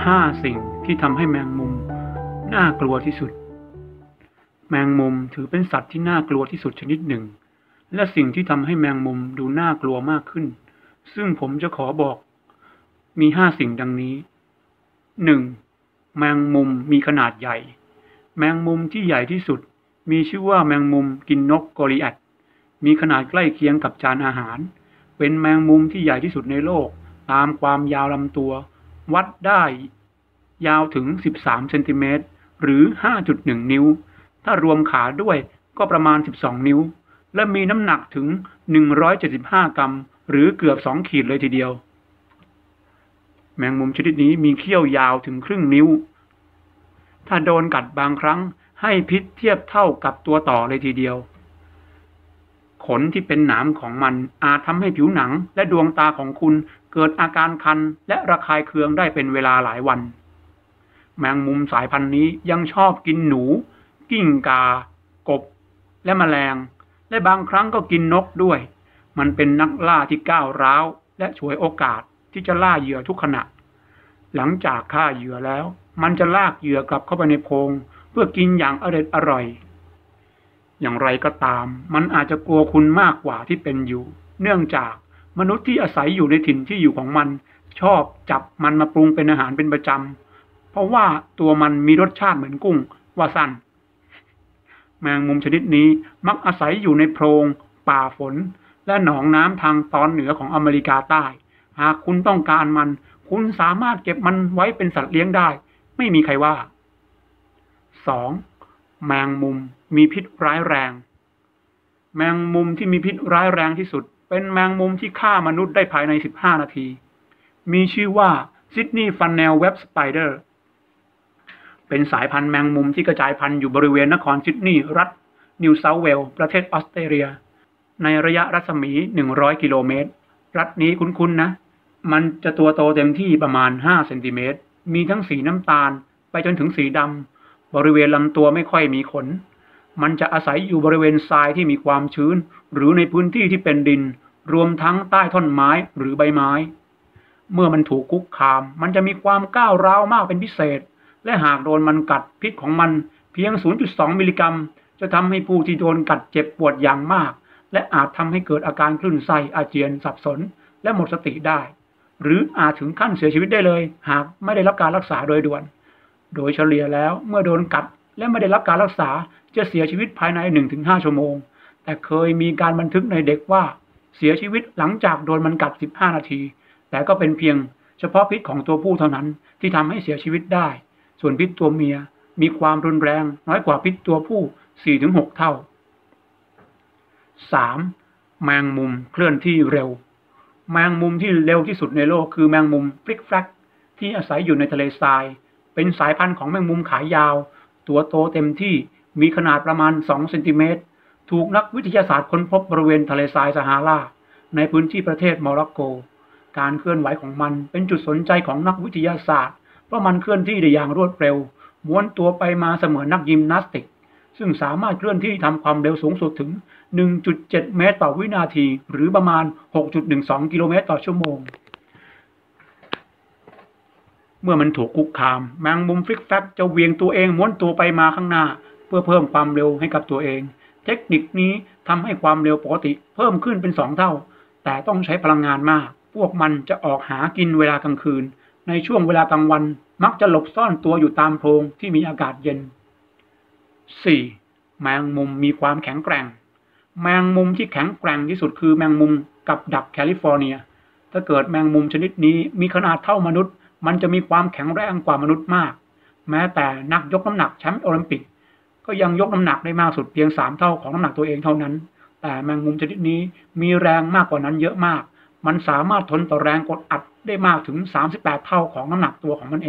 5 สิ่งที่ทำให้แมงมุมน่ากลัวที่สุดแมงมุมถือเป็นสัตว์ที่น่ากลัวที่สุดชนิดหนึ่งและสิ่งที่ทำให้แมงมุมดูน่ากลัวมากขึ้นซึ่งผมจะขอบอกมี5 สิ่งดังนี้ 1. แมงมุมมีขนาดใหญ่แมงมุมที่ใหญ่ที่สุดมีชื่อว่าแมงมุมกินนกโกลิแอธมีขนาดใกล้เคียงกับจานอาหารเป็นแมงมุมที่ใหญ่ที่สุดในโลกตามความยาวลำตัววัดได้ยาวถึง13เซนติเมตรหรือ 5.1 นิ้วถ้ารวมขาด้วยก็ประมาณ12นิ้วและมีน้ำหนักถึง175 กรัมหรือเกือบ2 ขีดเลยทีเดียวแมงมุมชนิดนี้มีเขี้ยวยาวถึงครึ่งนิ้วถ้าโดนกัดบางครั้งให้พิษเทียบเท่ากับตัวต่อเลยทีเดียวขนที่เป็นหนามของมันอาจทำให้ผิวหนังและดวงตาของคุณเกิดอาการคันและระคายเคืองได้เป็นเวลาหลายวันแมงมุมสายพันธุ์นี้ยังชอบกินหนูกิ้งก่ากบและแมลงและบางครั้งก็กินนกด้วยมันเป็นนักล่าที่ก้าวร้าวและฉวยโอกาสที่จะล่าเหยื่อทุกขณะหลังจากฆ่าเหยื่อแล้วมันจะลากเหยื่อกลับเข้าไปในโพรงเพื่อกินอย่างอร่อยอย่างไรก็ตามมันอาจจะกลัวคุณมากกว่าที่เป็นอยู่เนื่องจากมนุษย์ที่อาศัยอยู่ในถิ่นที่อยู่ของมันชอบจับมันมาปรุงเป็นอาหารเป็นประจำเพราะว่าตัวมันมีรสชาติเหมือนกุ้งว่าสั้นแมงมุมชนิดนี้มักอาศัยอยู่ในโพรงป่าฝนและหนองน้ำทางตอนเหนือของอเมริกาใต้หากคุณต้องการมันคุณสามารถเก็บมันไว้เป็นสัตว์เลี้ยงได้ไม่มีใครว่า 2. แมงมุมมีพิษร้ายแรงแมงมุมที่มีพิษร้ายแรงที่สุดเป็นแมงมุมที่ฆ่ามนุษย์ได้ภายใน15 นาทีมีชื่อว่าซิดนีย์ฟันเนลเว็บสไปเดอร์เป็นสายพันธุ์แมงมุมที่กระจายพันธุ์อยู่บริเวณนครซิดนีย์รัฐนิวเซาท์เวลส์ประเทศออสเตรเลียในระยะรัศมี100 กิโลเมตรรัฐนี้คุ้นๆนะมันจะตัวโตเต็มที่ประมาณ5 เซนติเมตรมีทั้งสีน้ำตาลไปจนถึงสีดำบริเวณลำตัวไม่ค่อยมีขนมันจะอาศัยอยู่บริเวณทรายที่มีความชื้นหรือในพื้นที่ที่เป็นดินรวมทั้งใต้ท่อนไม้หรือใบไม้เมื่อมันถูกคุกคามมันจะมีความก้าวร้าวมากเป็นพิเศษและหากโดนมันกัดพิษของมันเพียง 0.2 มิลลิกรัมจะทำให้ผู้ที่โดนกัดเจ็บปวดอย่างมากและอาจทำให้เกิดอาการคลื่นไส้อาเจียนสับสนและหมดสติได้หรืออาจถึงขั้นเสียชีวิตได้เลยหากไม่ได้รับการรักษาโดยด่วนโดยเฉลี่ยแล้วเมื่อโดนกัดและไม่ได้รับการรักษาจะเสียชีวิตภายใน 1-5 ชั่วโมงแต่เคยมีการบันทึกในเด็กว่าเสียชีวิตหลังจากโดนมันกัด15 นาทีแต่ก็เป็นเพียงเฉพาะพิษของตัวผู้เท่านั้นที่ทำให้เสียชีวิตได้ส่วนพิษตัวเมียมีความรุนแรงน้อยกว่าพิษตัวผู้ 4-6 เท่า 3. แมงมุมเคลื่อนที่เร็วแมงมุมที่เร็วที่สุดในโลกคือแมงมุมฟลิกแฟลกที่อาศัยอยู่ในทะเลทรายเป็นสายพันธุ์ของแมงมุมขายาวตัวโตเต็มที่มีขนาดประมาณ2 เซนติเมตรถูกนักวิทยาศาสตร์ค้นพบบริเวณทะเลทรายซาฮาราในพื้นที่ประเทศโมร็อกโกการเคลื่อนไหวของมันเป็นจุดสนใจของนักวิทยาศาสตร์เพราะมันเคลื่อนที่ได้อย่างรวดเร็วม้วนตัวไปมาเสมือนนักยิมนาสติกซึ่งสามารถเคลื่อนที่ทำความเร็วสูงสุดถึง 1.7 เมตรต่อวินาทีหรือประมาณ 6.12 กิโลเมตรต่อชั่วโมงเมื่อมันถูกคุกคามแมงมุมฟลิกแฟลกจะเหวี่ยงตัวเองม้วนตัวไปมาข้างหน้าเพื่อเพิ่มความเร็วให้กับตัวเองเทคนิคนี้ทำให้ความเร็วปกติเพิ่มขึ้นเป็น2 เท่าแต่ต้องใช้พลังงานมากพวกมันจะออกหากินเวลากลางคืนในช่วงเวลากลางวันมักจะหลบซ่อนตัวอยู่ตามโพรงที่มีอากาศเย็น 4. แมงมุมมีความแข็งแกร่งแมงมุมที่แข็งแกร่งที่สุดคือแมงมุมกับดักแคลิฟอร์เนียถ้าเกิดแมงมุมชนิดนี้มีขนาดเท่ามนุษย์มันจะมีความแข็งแรงกว่ามนุษย์มากแม้แต่นักยกน้ำหนักแชมป์โอลิมปิกก็ยังยกน้ำหนักได้มากสุดเพียง3 เท่าของน้ำหนักตัวเองเท่านั้นแต่แมงมุมชนิดนี้มีแรงมากกว่านั้นเยอะมากมันสามารถทนต่อแรงกดอัดได้มากถึง38 เท่าของน้ำหนักตัวของมันเอง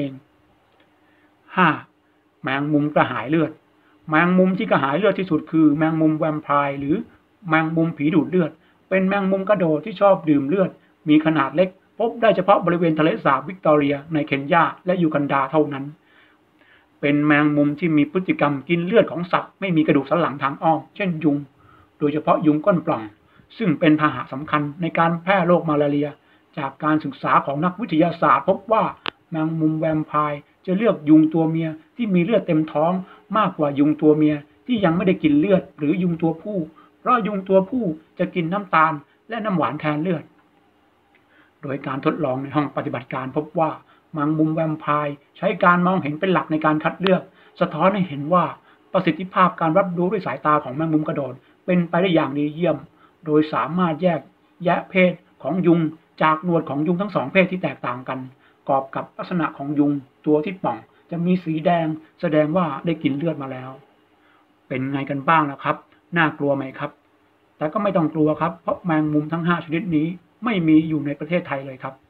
5. แมงมุมกระหายเลือดแมงมุมที่กระหายเลือดที่สุดคือแมงมุมแวมไพร์หรือแมงมุมผีดูดเลือดเป็นแมงมุมกระโดดที่ชอบดื่มเลือดมีขนาดเล็กพบได้เฉพาะบริเวณทะเลสาบวิกตอเรียในเคนยาและยูกันดาเท่านั้นเป็นแมงมุมที่มีพฤติกรรมกินเลือดของสัตว์ไม่มีกระดูกสันหลังทางอ้อมเช่นยุงโดยเฉพาะยุงก้นปล่องซึ่งเป็นพาหะสำคัญในการแพร่โรคมาลาเรียจากการศึกษาของนักวิทยาศาสตร์พบว่าแมงมุมแวมไพร์จะเลือกยุงตัวเมียที่มีเลือดเต็มท้องมากกว่ายุงตัวเมียที่ยังไม่ได้กินเลือดหรือยุงตัวผู้เพราะยุงตัวผู้จะกินน้ำตาลและน้ำหวานแทนเลือดโดยการทดลองในห้องปฏิบัติการพบว่าแมงมุมแวมไพร์ใช้การมองเห็นเป็นหลักในการคัดเลือกสะท้อนให้เห็นว่าประสิทธิภาพการรับรู้ด้วยสายตาของแมงมุมกระโดดเป็นไปได้อย่างดีเยี่ยมโดยสามารถแยกแยะเพศของยุงจากหนวดของยุงทั้งสองเพศที่แตกต่างกันกอบกับลักษณะของยุงตัวที่ป่องจะมีสีแดงแสดงว่าได้กินเลือดมาแล้วเป็นไงกันบ้างนะครับน่ากลัวไหมครับแต่ก็ไม่ต้องกลัวครับเพราะแมงมุมทั้ง5ชนิดนี้ไม่มีอยู่ในประเทศไทยเลยครับ